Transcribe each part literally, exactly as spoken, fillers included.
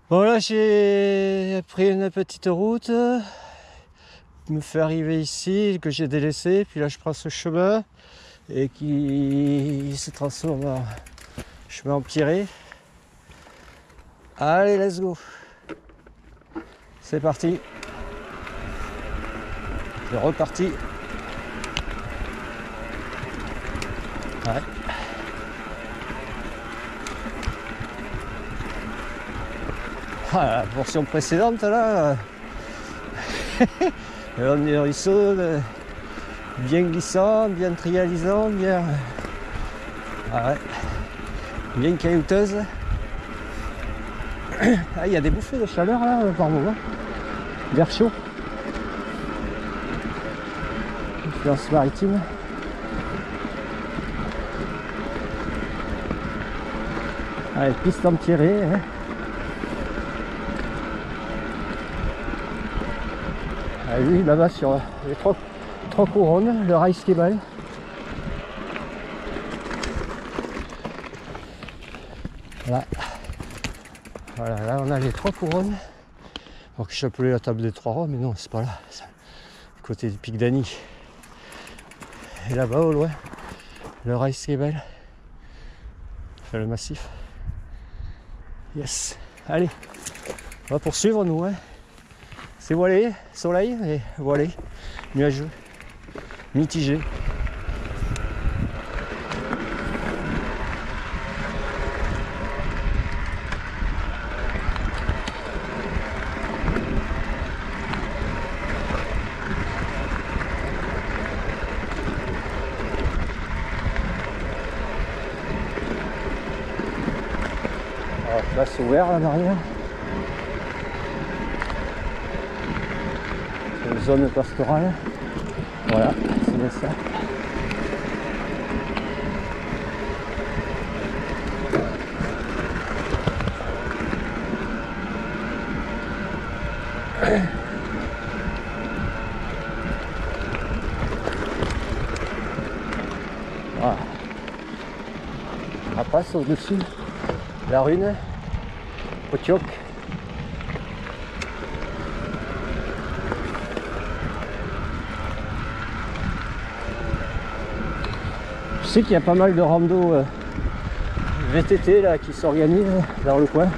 Bon là j'ai pris une petite route, me fait arriver ici, que j'ai délaissé, puis là je prends ce chemin et qui se transforme en chemin empierré. Allez, let's go. C'est parti. C'est reparti. Ouais. Ah, la portion précédente là, on est ruisseau, bien glissant, bien trialisant, bien, ah ouais, bien caillouteuse. Ah, il y a des bouffées de chaleur là par moment, l'air chaud, influence maritime. Allez, piste empierrée. Hein. Ah, oui, là-bas sur les trois, trois couronnes, le rail Skibal. Là. Voilà, là on a les trois couronnes. Alors que je appelais la table des trois rois, mais non, c'est pas là. C'est côté du pic d'Annie. Et là-bas au loin, le rail Skibal. Enfin, le massif. Yes. Allez, on va poursuivre nous. Hein. C'est voilé, soleil et voilé, nuageux, mitigé. Alors, là c'est ouvert là derrière. Zone pastorale, voilà, c'est bien ça. Voilà. On passe au-dessus la rune, Potioc. Je sais qu'il y a pas mal de rando euh, V T T là qui s'organisent dans le coin.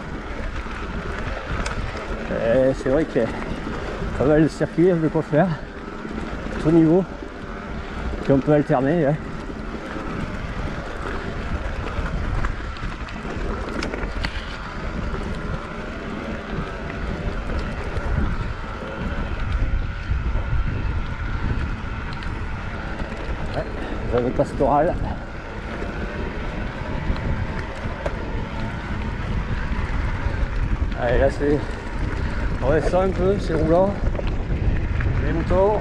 C'est vrai qu'il y a pas mal de circuits de quoi faire, tout niveau, puis on peut alterner. Hein. Ouais, zone pastorale. Allez, là c'est, on descend un peu, c'est roulant, les moutons.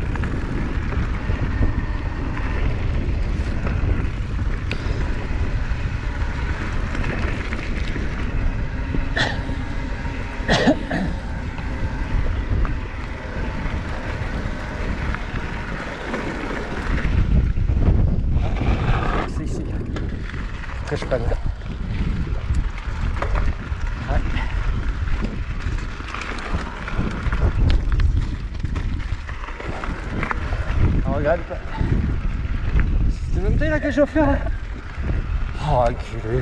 C'est ici que je prenne. Regarde, c'est montée là que je vais faire. Oh, enculé.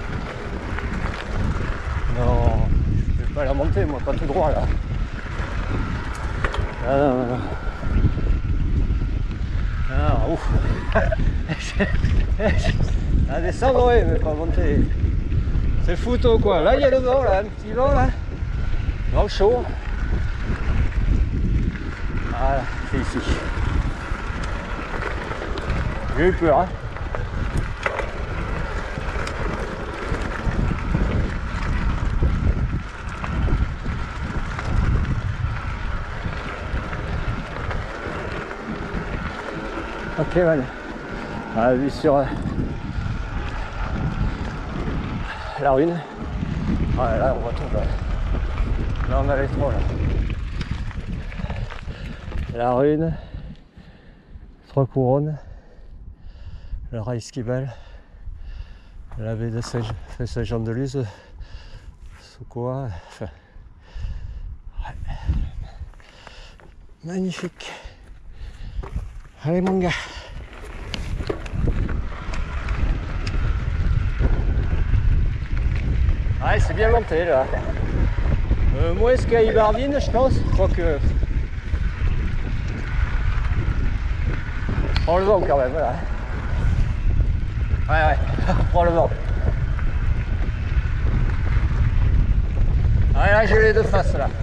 Non, je vais pas la monter, moi, pas tout droit là. Ah non, non, non. Ah, ouf. À descendre, oui, mais pas monter. C'est photo quoi. Là, il y a le vent, là, un petit vent là. Vent chaud. Voilà, c'est ici. J'ai eu peur, hein. Ok, voilà. On a vu sur euh, la rune. Ouais, là, on va tomber. Là, on a les trois, là. La rune, trois couronnes, le rail Skibal, la baie de Saint-Jean-de-Luz, ou quoi. Enfin, ouais. Magnifique. Allez mon gars. Ouais, c'est bien monté là. Euh, moins qu'à Ibardine, je pense. Je crois que. Prends le vent quand même, voilà. Ouais, ouais, prends le vent. Ouais, là j'ai les deux faces là.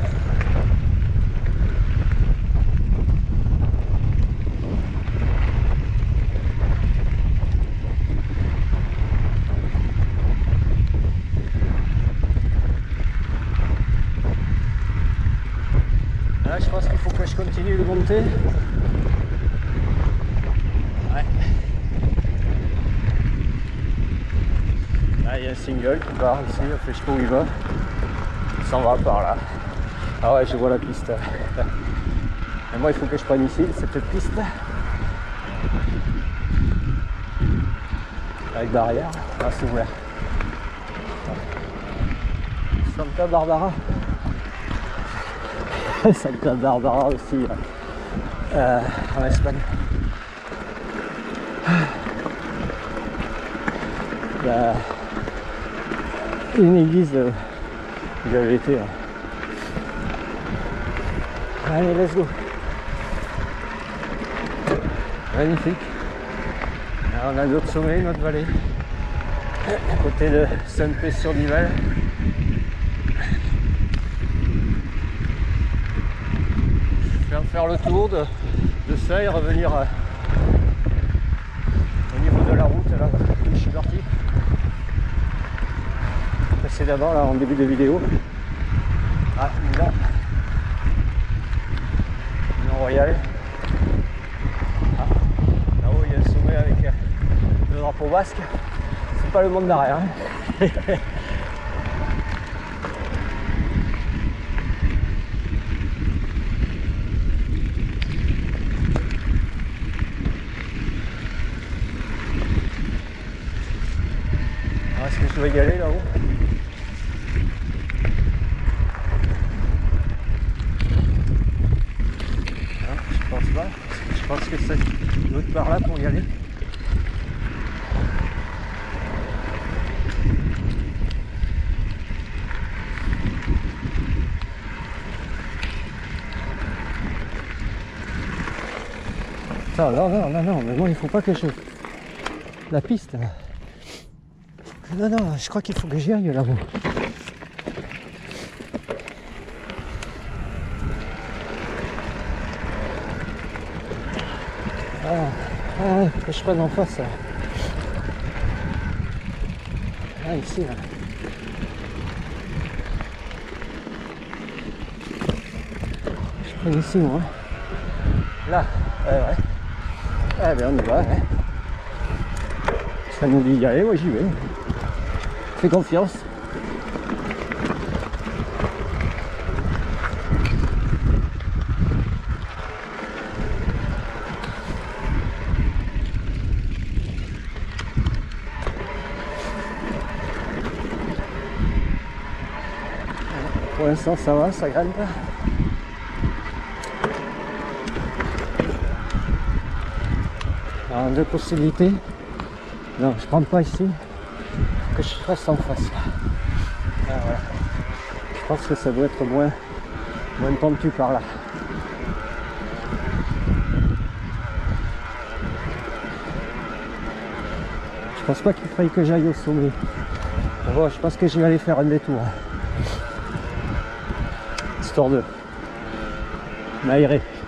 Là, je pense qu'il faut que je continue de monter. Ouais. Là, il y a un single qui part ici, enfin, je sais pas où il va. Il s'en va par là. Ah ouais, je vois la piste. Et moi, il faut que je prenne ici, cette piste. Avec barrière. Là, c'est ouvert. Santa Barbara. Santa Barbara aussi, euh, en Espagne. Bah, une église où j'avais été. Là. Allez, let's go. Magnifique. Alors, on a d'autres sommets, notre vallée. À côté de Saint-Pé-sur-Dival. Faire le tour de, de ça et revenir à, au niveau de la route là où je suis parti précédemment là en début de vidéo. Ah là, Mont Royal. Ah, là-haut il y a le sommet avec le drapeau basque. C'est pas le monde derrière. Hein. Est-ce que je dois y aller là-haut? Non, je pense pas. Je pense que c'est l'autre par là pour y aller. Attends, non, non, non, non, mais moi il faut pas que je... La piste là. Non, non, je crois qu'il faut que j'y aille là-haut. Ah, ah, que je prenne en face là. Ah, ici là. Je prends ici moi. Là, ouais, ouais. Ah ben on y va, ouais. Ça nous dit d'y aller, moi j'y vais. Fais confiance. Pour l'instant ça va, ça grimpe. Alors deux possibilités. Non, je prends pas ici. Que je fasse en face. Ah, voilà. Je pense que ça doit être moins, moins pentu par là. Je pense pas qu'il faille que j'aille au sommet. Bon, je pense que je vais aller faire un détour. Histoire de m'aérer.